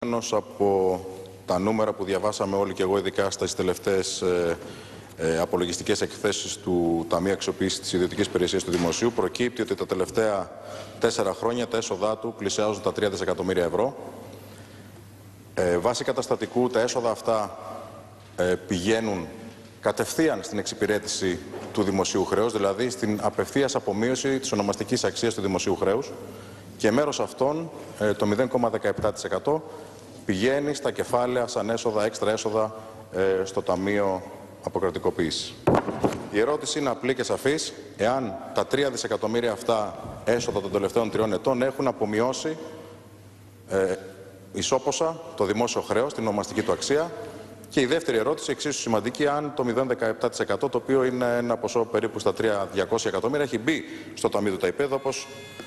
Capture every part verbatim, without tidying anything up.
Από τα νούμερα που διαβάσαμε όλοι και εγώ ειδικά στις τελευταίες ε, ε, απολογιστικές εκθέσεις του Ταμείου Αξιοποίησης της Ιδιωτικής Υπηρεσίας του Δημοσίου, προκύπτει ότι τα τελευταία τέσσερα χρόνια τα έσοδά του πλησιάζουν τα τρία δισεκατομμύρια ευρώ. Ε, βάσει καταστατικού τα έσοδα αυτά ε, πηγαίνουν κατευθείαν στην εξυπηρέτηση του δημοσίου χρέους, δηλαδή στην απευθείας απομείωση της ονομαστικής αξίας του δημοσίου χρέους, και μέρος αυτών, ε, το μηδέν κόμμα δεκαεπτά τοις εκατό, πηγαίνει στα κεφάλαια σαν έσοδα, έξτρα έσοδα ε, στο Ταμείο Αποκρατικοποίησης. Η ερώτηση είναι απλή και σαφής: εάν τα τρία δισεκατομμύρια αυτά έσοδα των τελευταίων τριών ετών έχουν απομειώσει ε, ισόποσα το δημόσιο χρέος, την ονομαστική του αξία. Και η δεύτερη ερώτηση, εξίσου σημαντική: αν το μηδέν κόμμα δεκαεπτά τοις εκατό, το οποίο είναι ένα ποσό περίπου στα τρία χιλιάδες διακόσια εκατομμύρια, έχει μπει στο Ταμείο του ΤΑΙΠΕΔ, όπως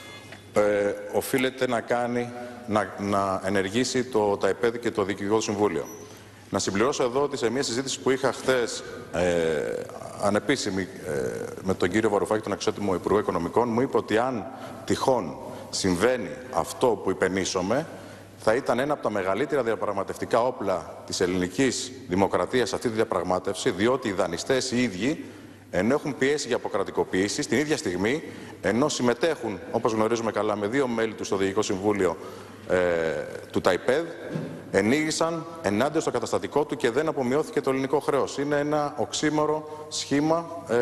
ε, οφείλεται να κάνει, να, να ενεργήσει το ΤΑΙΠΕΔ και το Διοικητικό Συμβούλιο. Να συμπληρώσω εδώ ότι σε μια συζήτηση που είχα χθες ε, ανεπίσημη ε, με τον κύριο Βαρουφάκη, τον αξιότιμο Υπουργό Οικονομικών, μου είπε ότι αν τυχόν συμβαίνει αυτό που υπενήσωμε, θα ήταν ένα από τα μεγαλύτερα διαπραγματευτικά όπλα της ελληνικής δημοκρατίας σε αυτή τη διαπραγμάτευση, διότι οι δανειστές οι ίδιοι, ενώ έχουν πιέσει για αποκρατικοποίηση, στην ίδια στιγμή, ενώ συμμετέχουν, όπως γνωρίζουμε καλά, με δύο μέλη του στο Διοικητικό Συμβούλιο ε, του ΤΑΙΠΕΔ, ενήγησαν ενάντια στο καταστατικό του και δεν απομειώθηκε το ελληνικό χρέος. Είναι ένα οξύμορο σχήμα ε,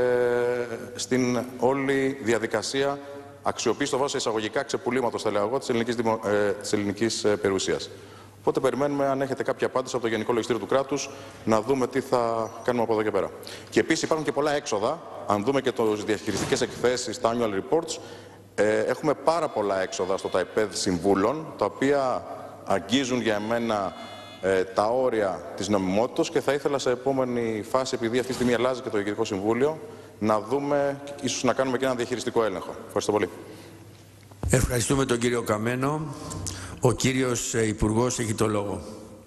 στην όλη διαδικασία αξιοποίηση το βάζω εισαγωγικά ξεπουλήματος, θα λέω εγώ, της ελληνικής, δημο, ε, της ελληνικής ε, περιουσίας. Οπότε περιμένουμε, αν έχετε κάποια απάντηση από το Γενικό Λογιστήριο του κράτους, να δούμε τι θα κάνουμε από εδώ και πέρα. Και επίσης υπάρχουν και πολλά έξοδα. Αν δούμε και τις διαχειριστικές εκθέσεις, τα annual reports, ε, έχουμε πάρα πολλά έξοδα στο ΤΑΙΠΕΔ συμβούλων, τα οποία αγγίζουν για εμένα ε, τα όρια της νομιμότητας, και θα ήθελα σε επόμενη φάση, επειδή αυτή τη στιγμή αλλάζει και το Διοικητικό Συμβούλιο, να δούμε, ίσως να κάνουμε και ένα διαχειριστικό έλεγχο. Ευχαριστώ πολύ. Ευχαριστούμε τον κύριο Καμένο. Ο κύριος Υπουργός έχει το λόγο.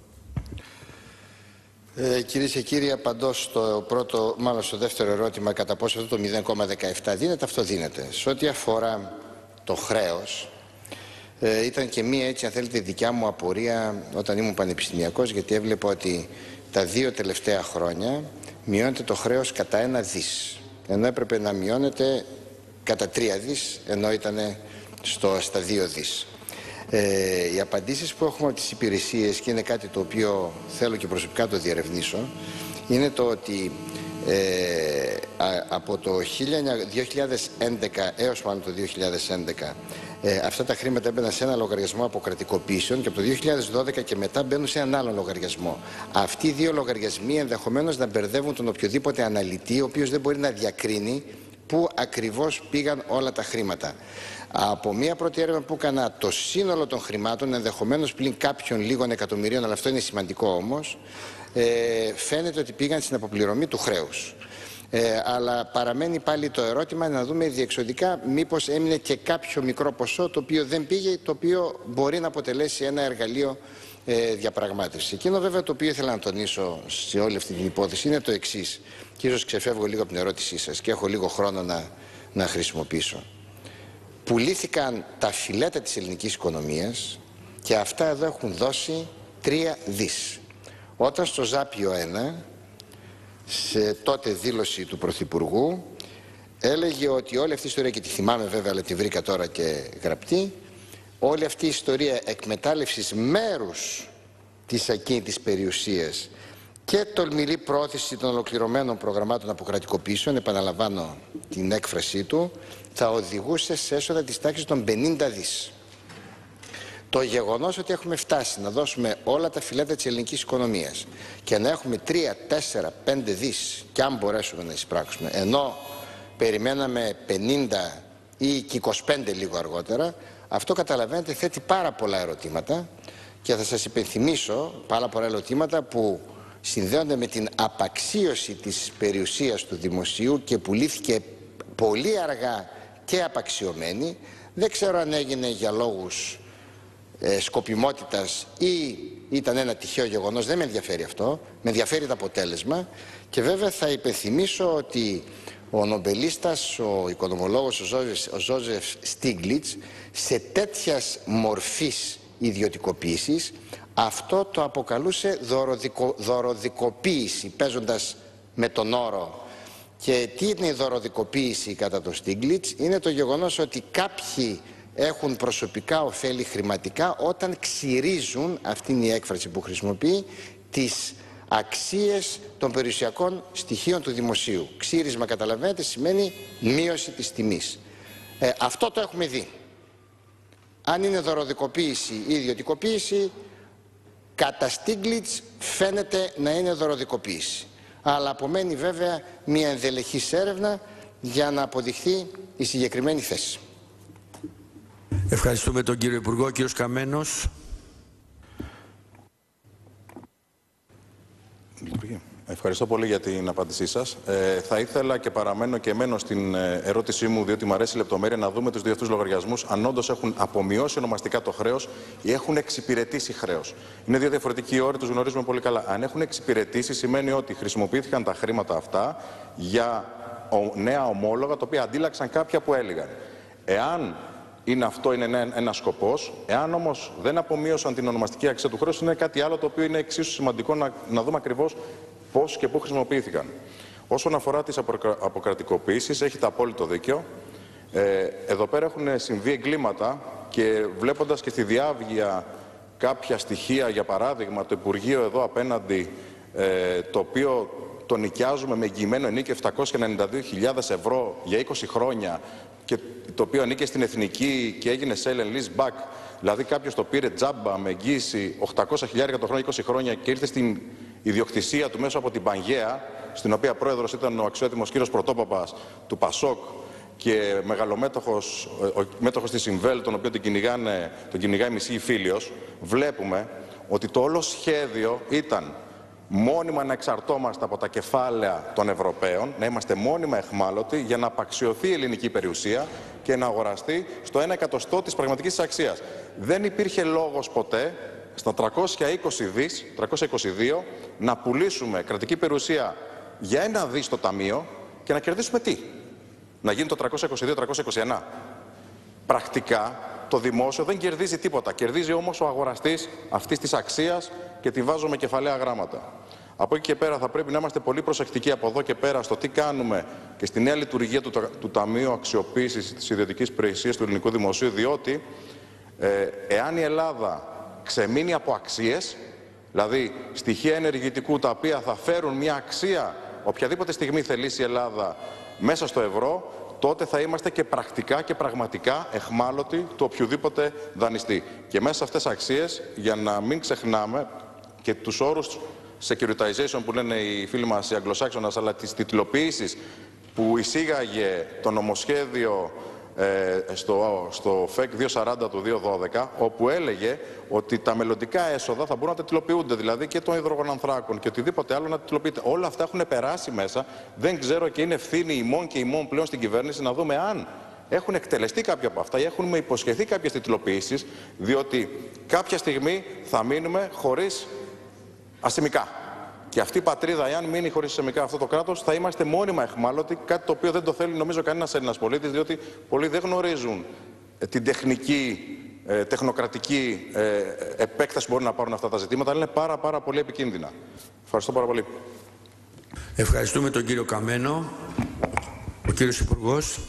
Ε, κυρίες και κύριοι, απαντώ στο πρώτο, μάλλον στο δεύτερο ερώτημα, κατά πόσο αυτό το μηδέν κόμμα δεκαεπτά δίνεται. Αυτό δίνεται. Σε ό,τι αφορά το χρέος, ε, ήταν και μία, έτσι αν θέλετε, δικιά μου απορία όταν ήμουν πανεπιστημιακός, γιατί έβλεπα ότι τα δύο τελευταία χρόνια μειώνεται το χρέος κατά ένα δις, ενώ έπρεπε να μειώνεται κατά τρία δις, ενώ ήταν στο, στα δύο δις. Ε, οι απαντήσεις που έχουμε από τις υπηρεσίες, και είναι κάτι το οποίο θέλω και προσωπικά το διερευνήσω, είναι το ότι ε, α, από το δύο χιλιάδες έντεκα έως πάνω το δύο χιλιάδες έντεκα ε, αυτά τα χρήματα έμπαιναν σε ένα λογαριασμό αποκρατικοποίησεων, και από το δύο χιλιάδες δώδεκα και μετά μπαίνουν σε έναν άλλο λογαριασμό. Αυτοί οι δύο λογαριασμοί ενδεχομένως να μπερδεύουν τον οποιοδήποτε αναλυτή, ο οποίος δεν μπορεί να διακρίνει πού ακριβώς πήγαν όλα τα χρήματα. Από μία πρώτη έρευνα που έκανα, το σύνολο των χρημάτων, ενδεχομένως πλην κάποιων λίγων εκατομμυρίων, αλλά αυτό είναι σημαντικό όμως, ε, φαίνεται ότι πήγαν στην αποπληρωμή του χρέους. Ε, αλλά παραμένει πάλι το ερώτημα να δούμε διεξοδικά μήπως έμεινε και κάποιο μικρό ποσό το οποίο δεν πήγε, το οποίο μπορεί να αποτελέσει ένα εργαλείο ε, διαπραγμάτευση. Εκείνο βέβαια το οποίο ήθελα να τονίσω σε όλη αυτή την υπόθεση είναι το εξής, και ίσως ξεφεύγω λίγο από την ερώτησή σας και έχω λίγο χρόνο να, να χρησιμοποιήσω. Πουλήθηκαν τα φιλέτα της ελληνικής οικονομίας και αυτά εδώ έχουν δώσει τρία δις. Όταν στο Ζάπιο ένα, σε τότε δήλωση του Πρωθυπουργού, έλεγε ότι όλη αυτή η ιστορία, και τη θυμάμαι βέβαια αλλά τη βρήκα τώρα και γραπτή, όλη αυτή η ιστορία εκμετάλλευσης μέρους της ακίνητης περιουσίας και τολμηρή πρόθεση των ολοκληρωμένων προγραμμάτων αποκρατικοποίησεων, επαναλαμβάνω την έκφρασή του, θα οδηγούσε σε έσοδα της τάξης των πενήντα δις. Το γεγονός ότι έχουμε φτάσει να δώσουμε όλα τα φιλέτα της ελληνικής οικονομίας και να έχουμε τρία, τέσσερα, πέντε δις, και αν μπορέσουμε να εισπράξουμε, ενώ περιμέναμε πενήντα ή και είκοσι πέντε λίγο αργότερα, αυτό καταλαβαίνετε θέτει πάρα πολλά ερωτήματα, και θα σας υπενθυμίσω πάρα πολλά ερωτήματα που συνδέονται με την απαξίωση της περιουσίας του δημοσίου και πουλήθηκε πολύ αργά και απαξιωμένη. Δεν ξέρω αν έγινε για λόγους ε, σκοπιμότητας ή ήταν ένα τυχαίο γεγονός, δεν με ενδιαφέρει αυτό, με ενδιαφέρει το αποτέλεσμα. Και βέβαια θα υπενθυμίσω ότι ο νομπελίστας, ο οικονομολόγος, ο Ζόζεφ, ο Ζόζεφ Στίγκλιτς, σε τέτοιας μορφής ιδιωτικοποίησης Αυτό το αποκαλούσε δωροδικο, δωροδικοποίηση, παίζοντας με τον όρο. Και τι είναι η δωροδικοποίηση κατά το Στίγκλιτς? Είναι το γεγονός ότι κάποιοι έχουν προσωπικά ωφέλη χρηματικά όταν ξυρίζουν, αυτή είναι η έκφραση που χρησιμοποιεί, τις αξίες των περιουσιακών στοιχείων του δημοσίου. Ξύρισμα, καταλαβαίνετε, σημαίνει μείωση της τιμής. Ε, αυτό το έχουμε δει. Αν είναι δωροδικοποίηση ή ιδιωτικοποίηση, κατά Στίγκλιτς φαίνεται να είναι δωροδικοποίηση. Αλλά απομένει βέβαια μια ενδελεχής έρευνα για να αποδειχθεί η συγκεκριμένη θέση. Ευχαριστούμε τον κύριο Υπουργό. Κύριος Καμένος. Ευχαριστώ πολύ για την απάντησή σας. Ε, θα ήθελα και παραμένω και μένω στην ερώτησή μου, διότι μου αρέσει η λεπτομέρεια, να δούμε τους δύο αυτούς λογαριασμούς, αν όντως έχουν απομειώσει ονομαστικά το χρέος ή έχουν εξυπηρετήσει χρέος. Είναι δύο διαφορετικοί όροι, τους γνωρίζουμε πολύ καλά. Αν έχουν εξυπηρετήσει, σημαίνει ότι χρησιμοποιήθηκαν τα χρήματα αυτά για νέα ομόλογα, τα οποία αντίλαξαν κάποια που έλεγαν. Εάν είναι αυτό είναι ένα, ένα σκοπός, εάν όμως δεν απομείωσαν την ονομαστική αξία του χρέους, είναι κάτι άλλο το οποίο είναι εξίσου σημαντικό να, να δούμε ακριβώς πώς και πού χρησιμοποιήθηκαν. Όσον αφορά τις αποκρατικοποίησεις, έχετε απόλυτο δίκιο. Ε, εδώ πέρα έχουν συμβεί εγκλήματα και βλέποντας και στη διάβγεια κάποια στοιχεία, για παράδειγμα το Υπουργείο εδώ απέναντι, ε, το οποίο το νοικιάζουμε με εγγυημένο ενίκιο επτακόσιες ενενήντα δύο χιλιάδες ευρώ για είκοσι χρόνια, και το οποίο ανήκε στην Εθνική και έγινε sell and lease back, δηλαδή κάποιος το πήρε τζάμπα με εγγύηση οκτακόσια χιλιάδες το χρόνο είκοσι χρόνια και ήρθε στην ιδιοκτησία του μέσω από την Πανγαία, στην οποία πρόεδρος ήταν ο αξιότιμος κύριος Πρωτόπαπας του Πασόκ και μεγαλομέτωχος, ο μέτοχος της Ιμβέλ, τον οποίο τον, κυνηγάνε, τον κυνηγάει μισή Φίλιος. Βλέπουμε ότι το όλο σχέδιο ήταν μόνιμα να εξαρτώμαστε από τα κεφάλαια των Ευρωπαίων, να είμαστε μόνιμα εχμάλωτοι για να απαξιωθεί η ελληνική περιουσία και να αγοραστεί στο ένα εκατοστό της πραγματικής της αξίας. Δεν υπήρχε λόγος ποτέ στα τριακόσια είκοσι δις, τριακόσια είκοσι δύο, να πουλήσουμε κρατική περιουσία για ένα δις στο ταμείο και να κερδίσουμε τι? Να γίνει το τριακόσια είκοσι δύο τριακόσια είκοσι ένα. Πρακτικά το δημόσιο δεν κερδίζει τίποτα. Κερδίζει όμως ο αγοραστής αυτής της αξίας και τη βάζουμε με κεφαλαία γράμματα. Από εκεί και πέρα θα πρέπει να είμαστε πολύ προσεκτικοί από εδώ και πέρα στο τι κάνουμε και στη νέα λειτουργία του, του Ταμείου Αξιοποίησης της Ιδιωτικής Υπηρεσίας του Ελληνικού Δημοσίου, διότι ε, εάν η Ελλάδα ξεμείνει από αξίες, δηλαδή στοιχεία ενεργητικού τα οποία θα φέρουν μια αξία οποιαδήποτε στιγμή θελήσει η Ελλάδα μέσα στο ευρώ, τότε θα είμαστε και πρακτικά και πραγματικά εχμάλωτοι του οποιοδήποτε δανειστή. Και μέσα σε αυτές τις αξίες, για να μην ξεχνάμε και τους όρους securitization που λένε οι φίλοι μας οι Αγγλοσάξονας, αλλά τις τιτλοποιήσεις που εισήγαγε το νομοσχέδιο ε, στο, στο ΦΕΚ διακόσια σαράντα του δύο χιλιάδες δώδεκα, όπου έλεγε ότι τα μελλοντικά έσοδα θα μπορούν να τιτλοποιούνται, δηλαδή και των υδρογονανθράκων και οτιδήποτε άλλο να τιτλοποιείται. Όλα αυτά έχουν περάσει μέσα. Δεν ξέρω, και είναι ευθύνη ημών και ημών πλέον στην κυβέρνηση να δούμε αν έχουν εκτελεστεί κάποια από αυτά ή έχουν υποσχεθεί κάποιες τιτλοποιήσεις, διότι κάποια στιγμή θα μείνουμε χωρίς ασημικά. Και αυτή η πατρίδα, εάν μείνει χωρίς ασημικά αυτό το κράτος, θα είμαστε μόνιμα εχμάλωτοι, κάτι το οποίο δεν το θέλει νομίζω κανένας Έλληνας πολίτης, διότι πολλοί δεν γνωρίζουν την τεχνική, ε, τεχνοκρατική ε, επέκταση που μπορούν να πάρουν αυτά τα ζητήματα, αλλά είναι πάρα πάρα πολύ επικίνδυνα. Ευχαριστώ πάρα πολύ. Ευχαριστούμε τον κύριο Καμένο. Ο κύριος Υπουργός.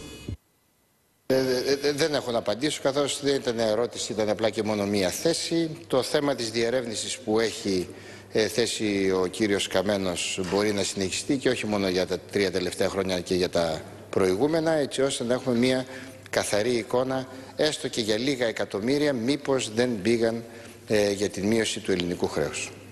Ε, ε, δεν έχω να απαντήσω, καθώς δεν ήταν ερώτηση, ήταν απλά και μόνο μία θέση. Το θέμα της διερεύνησης που έχει ε, θέσει ο κύριος Καμένος μπορεί να συνεχιστεί και όχι μόνο για τα τρία τελευταία χρόνια, αλλά και για τα προηγούμενα, έτσι ώστε να έχουμε μία καθαρή εικόνα, έστω και για λίγα εκατομμύρια, μήπως δεν πήγαν ε, για την μείωση του ελληνικού χρέους.